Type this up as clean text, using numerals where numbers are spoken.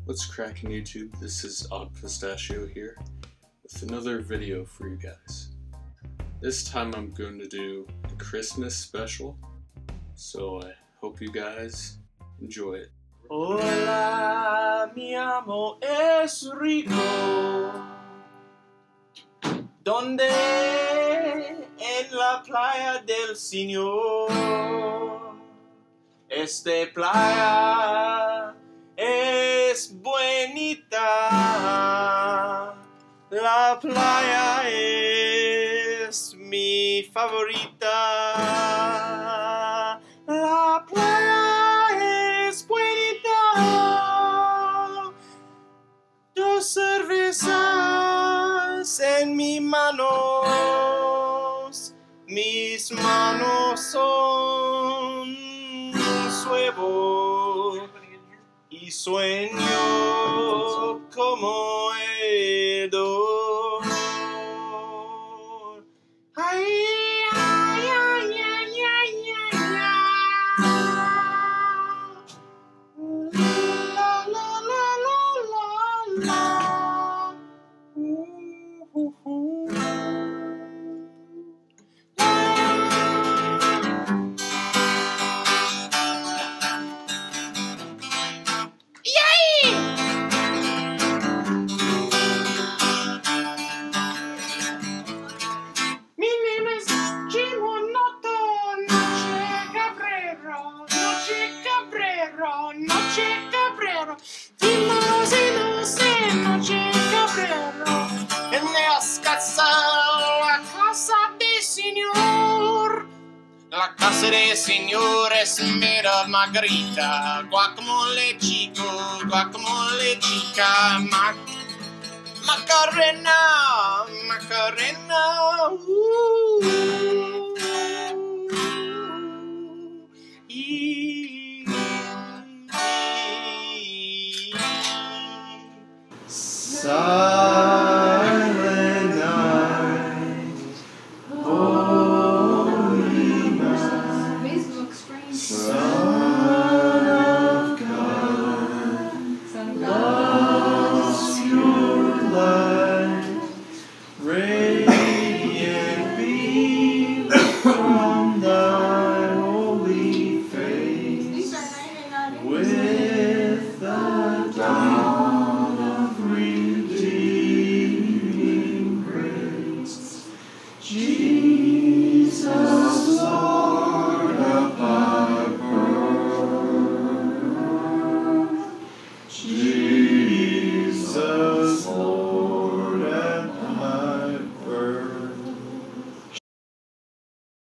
What's cracking YouTube? This is Pistachio here with another video for you guys. This time I'm going to do a Christmas special, so I hope you guys enjoy it. Hola, llamo es Rico. Donde en la playa del señor. Este playa es bonita. La playa es mi favorita. La playa es bonita. Dos cervezas en mis manos. Mis manos son suevo y sueño como el dolor. Ay, ay, ay, ay, ay, ay, la, la, la, la, la, la. Mi name is Chimo Nota No, shake-a-braro, no, shake-a-braro. Dimos y no sé, no, shake-a-braro. En la casa de señor. La casa de señor es mera margarita. Guacamole chico, guacamole chica, Macarena, Macarena, Silent night, holy night, Son of God, lost your light, radiant beam from thy holy face, with the dawn of redeeming grace. Jesus.